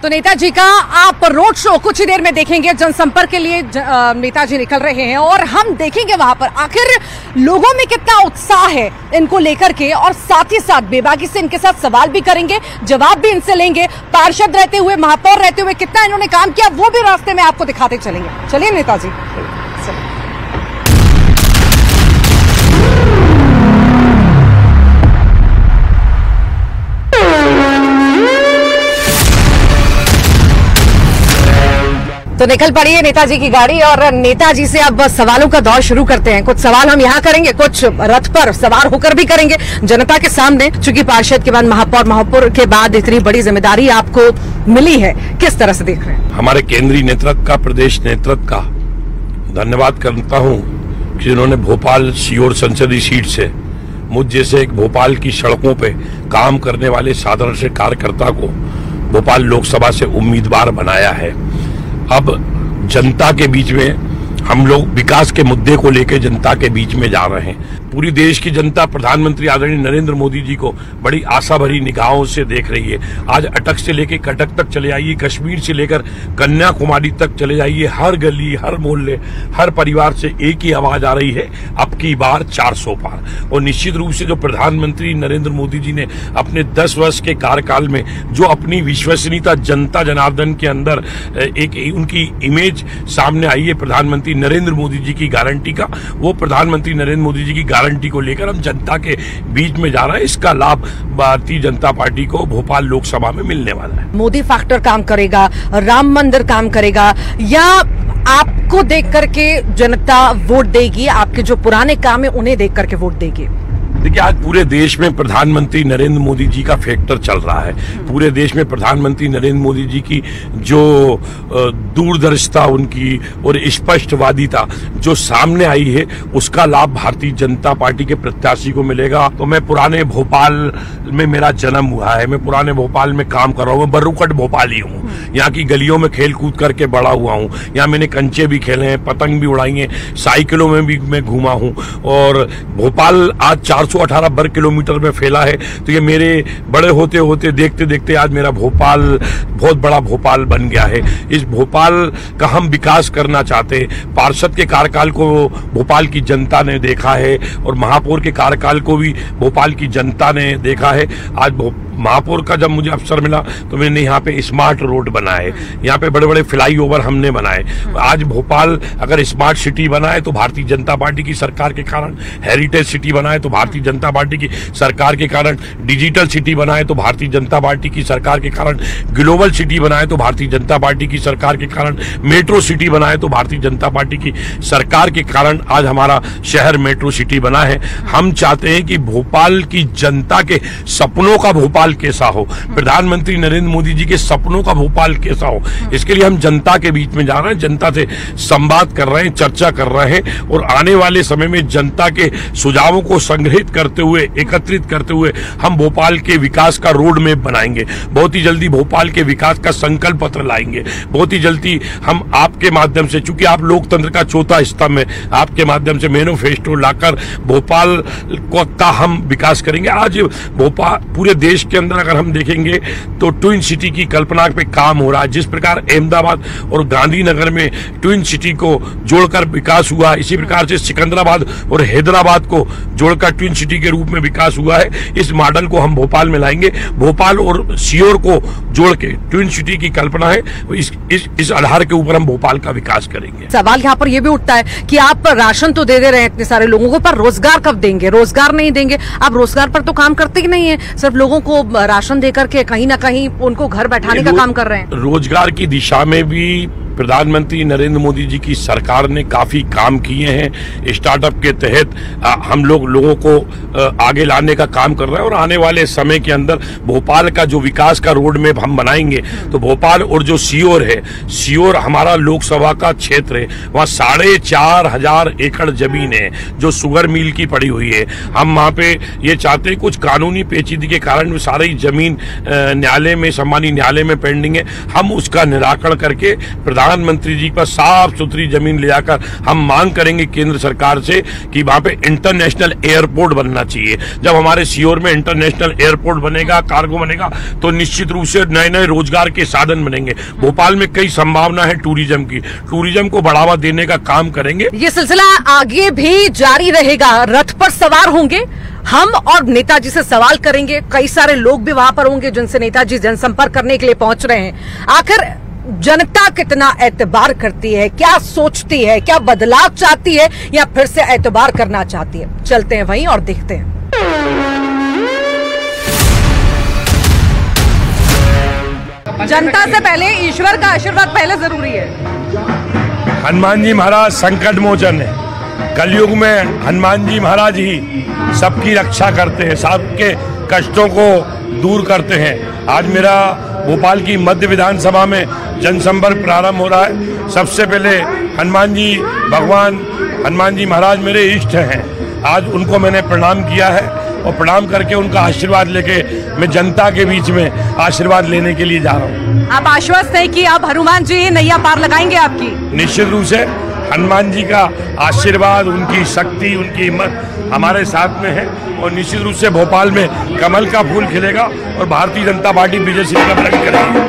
तो नेताजी का आप रोड शो कुछ ही देर में देखेंगे। जनसंपर्क के लिए नेताजी निकल रहे हैं और हम देखेंगे वहां पर आखिर लोगों में कितना उत्साह है इनको लेकर के, और साथ ही साथ बेबाकी से इनके साथ सवाल भी करेंगे, जवाब भी इनसे लेंगे। पार्षद रहते हुए, महापौर रहते हुए कितना इन्होंने काम किया वो भी रास्ते में आपको दिखाते चलेंगे। चलिए नेताजी। तो निकल पड़ी है नेताजी की गाड़ी और नेताजी से अब सवालों का दौर शुरू करते हैं। कुछ सवाल हम यहाँ करेंगे, कुछ रथ पर सवार होकर भी करेंगे जनता के सामने। चूंकि पार्षद के बाद महापौर के बाद इतनी बड़ी जिम्मेदारी आपको मिली है, किस तरह से देख रहे हैं? हमारे केंद्रीय नेतृत्व का, प्रदेश नेतृत्व का धन्यवाद करता हूँ कि जिन्होंने भोपाल सीहोर संसदीय सीट से मुझ जैसे एक भोपाल की सड़कों पे काम करने वाले साधारण से कार्यकर्ता को भोपाल लोकसभा से उम्मीदवार बनाया है। अब जनता के बीच में हम लोग विकास के मुद्दे को लेकर जनता के बीच में जा रहे हैं। पूरी देश की जनता प्रधानमंत्री आदरणीय नरेंद्र मोदी जी को बड़ी आशा भरी निगाहों से देख रही है। आज अटक से लेकर कटक तक चले आइए, कश्मीर से लेकर कन्याकुमारी तक चले जाइए, हर गली, हर मोहल्ले, हर परिवार से एक ही आवाज आ रही है, अब की बार 400 पार। और निश्चित रूप से जो प्रधानमंत्री नरेंद्र मोदी जी ने अपने 10 वर्ष के कार्यकाल में जो अपनी विश्वसनीयता जनता जनार्दन के अंदर एक उनकी इमेज सामने आई है प्रधानमंत्री नरेंद्र मोदी जी की गारंटी का, वो प्रधानमंत्री नरेंद्र मोदी जी की गारंटी को लेकर हम जनता के बीच में जा रहे हैं। इसका लाभ भारतीय जनता पार्टी को भोपाल लोकसभा में मिलने वाला है। मोदी फैक्टर काम करेगा, राम मंदिर काम करेगा, या आपको देख करके जनता वोट देगी, आपके जो पुराने काम है उन्हें देख करके वोट देगी? देखिए, आज पूरे देश में प्रधानमंत्री नरेंद्र मोदी जी का फैक्टर चल रहा है। पूरे देश में प्रधानमंत्री नरेंद्र मोदी जी की जो दूरदर्शिता उनकी और स्पष्टवादिता जो सामने आई है, उसका लाभ भारतीय जनता पार्टी के प्रत्याशी को मिलेगा। तो मैं पुराने भोपाल में मेरा जन्म हुआ है, मैं पुराने भोपाल में काम कर रहा हूँ, मैं बर्रुकट भोपाली हूँ। यहाँ की गलियों में खेल कूद करके बड़ा हुआ हूँ। यहाँ मैंने कंचे भी खेले हैं, पतंग भी उड़ाई है, साइकिलों में भी मैं घूमा हूँ। और भोपाल आज 418 वर्ग किलोमीटर में फैला है। तो ये मेरे बड़े होते होते देखते देखते आज मेरा भोपाल बहुत बड़ा भोपाल बन गया है। इस भोपाल का हम विकास करना चाहते हैं। पार्षद के कार्यकाल को भोपाल की जनता ने देखा है और महापौर के कार्यकाल को भी भोपाल की जनता ने देखा है। आज महापौर का जब मुझे अवसर मिला तो मैंने यहाँ पे स्मार्ट रोड बनाए, यहाँ पे बड़े बड़े फ्लाईओवर हमने बनाए। आज भोपाल अगर स्मार्ट सिटी बनाए तो भारतीय जनता पार्टी की सरकार के कारण, हेरिटेज सिटी बनाए तो भारतीय जनता पार्टी की सरकार के कारण, डिजिटल सिटी बनाए तो भारतीय जनता पार्टी की सरकार के कारण, ग्लोबल सिटी बनाए तो भारतीय जनता पार्टी की सरकार के कारण, मेट्रो सिटी बनाए तो भारतीय जनता पार्टी की सरकार के कारण आज हमारा शहर मेट्रो सिटी बना है। हम चाहते हैं कि भोपाल की जनता के सपनों का भोपाल कैसा हो, प्रधानमंत्री नरेंद्र मोदी जी के सपनों का भोपाल कैसा हो, इसके लिए हम जनता के बीच में जा रहे हैं, जनता से संवाद कर रहे हैं, चर्चा कर रहे हैं और आने वाले समय में जनता के सुझावों को संग्रहित करते हुए, एकत्रित करते हुए हम भोपाल के विकास का रोड मैप बनाएंगे। बहुत ही जल्दी भोपाल के विकास का संकल्प पत्र लाएंगे। बहुत ही जल्दी हम आपके माध्यम से, चूंकि आप लोकतंत्र का चौथा स्तंभ है, आपके माध्यम से मैनिफेस्टो लाकर भोपाल का हम विकास करेंगे। आज भोपाल पूरे देश के अंदर अगर हम देखेंगे तो ट्विन सिटी की कल्पना पे काम हो रहा है। जिस प्रकार अहमदाबाद और गांधीनगर में ट्विन सिटी को जोड़कर विकास हुआ, इसी प्रकार से सिकंदराबाद और हैदराबाद को जोड़कर ट्विन सिटी के रूप में विकास हुआ है। इस मॉडल को हम भोपाल में लाएंगे। भोपाल और सीहोर को जोड़ के ट्विन सिटी की कल्पना है, इस आधार के ऊपर हम भोपाल का विकास करेंगे। सवाल यहाँ पर यह भी उठता है कि आप राशन तो दे रहे हैं इतने सारे लोगों को, पर रोजगार कब देंगे? रोजगार नहीं देंगे, आप रोजगार पर तो काम करते ही नहीं है, सिर्फ लोगों को राशन देकर के कहीं ना कहीं उनको घर बैठाने का काम कर रहे हैं। रोजगार की दिशा में भी प्रधानमंत्री नरेंद्र मोदी जी की सरकार ने काफी काम किए हैं। स्टार्टअप के तहत हम लोगों को आगे लाने का काम कर रहे हैं और आने वाले समय के अंदर भोपाल का जो विकास का रोड मैप हम बनाएंगे तो भोपाल और जो सीहोर है, सीहोर हमारा लोकसभा का क्षेत्र है, वहाँ 4,500 एकड़ जमीन है जो शुगर मिल की पड़ी हुई है। हम वहाँ पे ये चाहते हैं, कुछ कानूनी पेचीदगी के कारण सारी जमीन न्यायालय में, सम्मानीय न्यायालय में पेंडिंग है, हम उसका निराकरण करके प्रधानमंत्री जी पर साफ सुथरी जमीन ले जाकर हम मांग करेंगे केंद्र सरकार से कि वहां पे इंटरनेशनल एयरपोर्ट बनना चाहिए। जब हमारे सीहोर में इंटरनेशनल एयरपोर्ट बनेगा, कार्गो बनेगा, तो निश्चित रूप से नए नए रोजगार के साधन बनेंगे। भोपाल में कई संभावना है टूरिज्म की, टूरिज्म को बढ़ावा देने का काम करेंगे। ये सिलसिला आगे भी जारी रहेगा। रथ पर सवार होंगे हम और नेताजी से सवाल करेंगे। कई सारे लोग भी वहां पर होंगे जिनसे नेताजी जनसंपर्क करने के लिए पहुंच रहे हैं। आखिर जनता कितना एतबार करती है, क्या सोचती है, क्या बदलाव चाहती है या फिर से एतबार करना चाहती है? चलते हैं वहीं और देखते हैं। जनता से पहले ईश्वर का आशीर्वाद पहले जरूरी है। हनुमान जी महाराज संकट मोचन है। कलयुग में हनुमान जी महाराज ही सबकी रक्षा करते हैं, सबके कष्टों को दूर करते हैं। आज मेरा भोपाल की मध्य विधानसभा में जनसंपर्क प्रारंभ हो रहा है। सबसे पहले हनुमान जी, भगवान हनुमान जी महाराज मेरे इष्ट हैं। आज उनको मैंने प्रणाम किया है और प्रणाम करके उनका आशीर्वाद लेके मैं जनता के बीच में आशीर्वाद लेने के लिए जा रहा हूँ। आप आश्वस्त हैं कि अब हनुमान जी नैया पार लगाएंगे आपकी? निश्चित रूप से हनुमान जी का आशीर्वाद, उनकी शक्ति, उनकी हिम्मत हमारे साथ में है और निश्चित रूप से भोपाल में कमल का फूल खिलेगा और भारतीय जनता पार्टी विजय सिंह का प्रकट करेगी।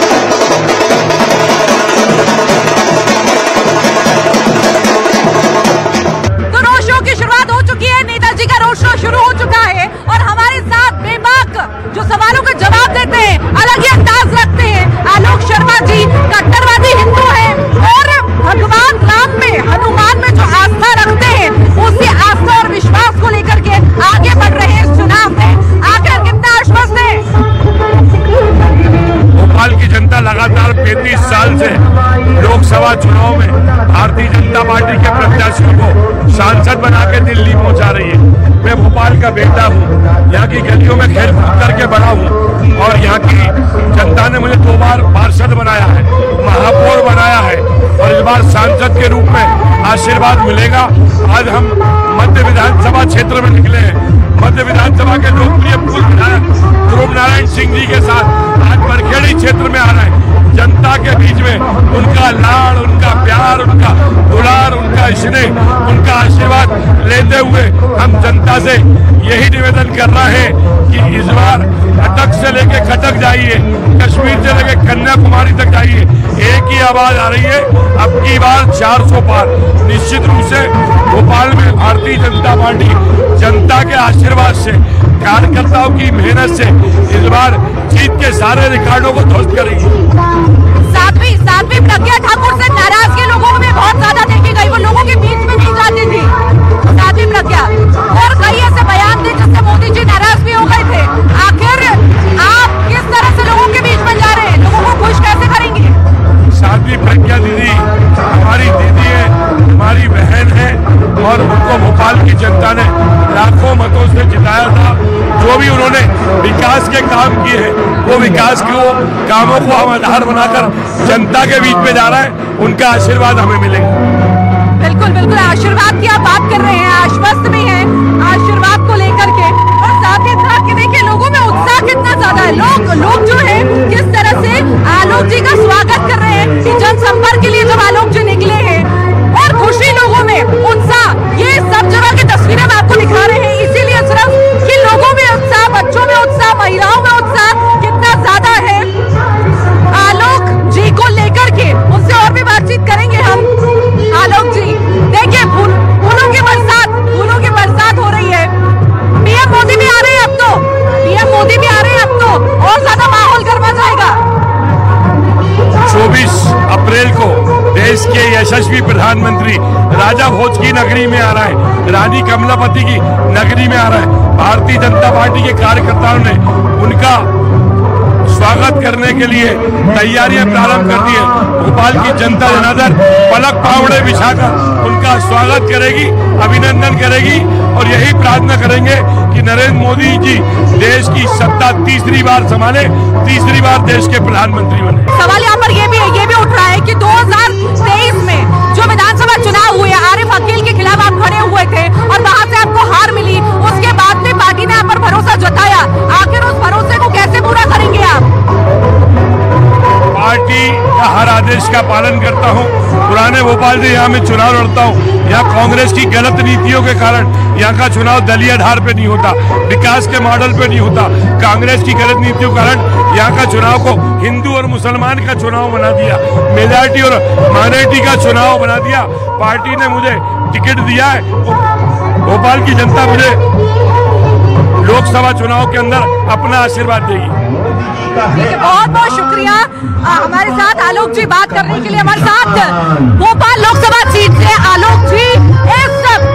तो रोड शो की शुरुआत हो चुकी है, नेताजी का रोड शो शुरू हो चुका है और हमारे साथ बेबाक जो सवालों का जवाब देते हैं, अलग ही अंदाज रखते हैं, आलोक शर्मा जी कट्टरवादी हिंदू हैं और भगवान राम में, हनुमान में जो आस्था रखते हैं, उसी आस्था और विश्वास को लेकर के आगे बढ़ रहे हैं इस चुनाव में। आखिर कितना आश्वस्त है? भोपाल की जनता लगातार 35 साल से लोकसभा चुनाव में भारतीय जनता पार्टी के प्रत्याशियों को सांसद बना के दिल्ली पहुंचा रही है। मैं भोपाल का बेटा हूं, यहाँ की गलियों में खेल कूद करके बड़ा हूं और यहाँ की जनता ने मुझे 2 बार पार्षद बनाया है, महापौर बनाया है और इस बार सांसद के रूप में आशीर्वाद मिलेगा। आज हम मध्य विधानसभा क्षेत्र में निकले हैं। मध्य विधानसभा के लोकप्रिय पूर्व विधायक ध्रुव नारायण सिंह जी के साथ आज बरखेड़ी क्षेत्र में आ रहे हैं। जनता के बीच में उनका लाड़, उनका प्यार, उनका दुलार, उनका स्नेह, उनका आशीर्वाद लेते हुए हम जनता से यही निवेदन कर रहे हैं कि इस बार कटक से लेके कटक जाइए, कश्मीर से लेके कन्याकुमारी तक जाइए, एक ही आवाज आ रही है, अब की बार 400 पार। निश्चित रूप से भोपाल में भारतीय जनता पार्टी जनता के आशीर्वाद से, कार्यकर्ताओं की मेहनत से इस बार जीत के सारे रिकॉर्डों को ध्वस्त करेगी। साध्वी प्रज्ञा ठाकुर से नाराजगी लोगों में बहुत ज्यादा देखी गई, वो लोगों के बीच में भी जाती थी साध्वी प्रज्ञा और कई ऐसे बयान थे जिससे मोदी जी नाराज भी हो गए थे। आखिर आप किस तरह से लोगों के बीच में जा रहे हैं, लोगों को खुश कैसे करेंगे? साध्वी प्रज्ञा दीदी हमारी दीदी है, हमारी बहन है और उनको भोपाल की जनता ने लाखों मतों से जिताया था। जो भी उन्होंने विकास के काम किए हैं, वो विकास के कामों को हम आधार बनाकर जनता के बीच में जा रहा है, उनका आशीर्वाद हमें मिलेगा। बिल्कुल बिल्कुल, आशीर्वाद की आप बात कर रहे हैं, आश्वस्त भी हैं आशीर्वाद को लेकर के और साथ ही साथ कि देखिए लोगों में उत्साह कितना ज्यादा है। लोग जो है किस तरह से आलोक जी का स्वागत कर रहे हैं कि जनसंपर्क के लिए जब आलोक जी निकले हैं और खुशी लोगों में, उत्साह, ये सब जगह की तस्वीरें हम आपको दिखा रहे हैं। इसीलिए सिर्फ कि लोगों में उत्साह, बच्चों में उत्साह, महिलाओं में उत्साह कितना ज्यादा है आलोक जी को लेकर के, उससे और भी बातचीत करेंगे हम। आलोक जी देखिए फूलों की बरसात हो रही है। पीएम मोदी भी आ रहे हैं, अब तो पीएम मोदी भी आ रहे हैं, अब तो और ज्यादा माहौल गर्मा जाएगा। 24 अप्रैल को देश के यशस्वी प्रधानमंत्री राजा भोज की नगरी में आ रहा है, रानी कमलापति की नगरी में आ रहा है। भारतीय जनता पार्टी के कार्यकर्ताओं ने उनका स्वागत करने के लिए तैयारियां प्रारंभ कर दी है। भोपाल की जनता जनार्दन पलक पावड़े बिछाकर उनका स्वागत करेगी, अभिनंदन करेगी और यही प्रार्थना करेंगे कि नरेंद्र मोदी जी देश की सत्ता तीसरी बार संभाले, तीसरी बार देश के प्रधानमंत्री बने। सवाल यहाँ पर ये भी उठ रहा है कि 2023 में जो विधानसभा चुनाव हुए, आरिफ अकील के खिलाफ आप खड़े हुए थे और वहां से आपको हार मिली, उसके बाद भी पार्टी ने आप पर भरोसा जताया। आखिर उस भरोसे को कैसे पूरा करेंगे आप? पार्टी का हर आदेश का पालन कर पुराने भोपाल से यहाँ मैं चुनाव लड़ता हूँ। यहाँ कांग्रेस की गलत नीतियों के कारण यहाँ का चुनाव दलीय आधार पे नहीं होता, विकास के मॉडल पे नहीं होता। कांग्रेस की गलत नीतियों के कारण यहाँ का चुनाव को हिंदू और मुसलमान का चुनाव बना दिया, मेजॉरिटी और माइनॉरिटी का चुनाव बना दिया। पार्टी ने मुझे टिकट दिया है, भोपाल की जनता मुझे लोकसभा चुनाव के अंदर अपना आशीर्वाद देगी। बहुत बहुत शुक्रिया हमारे साथ आलोक जी बात करने के लिए। हमारे साथ भोपाल लोकसभा सीट से आलोक जी इस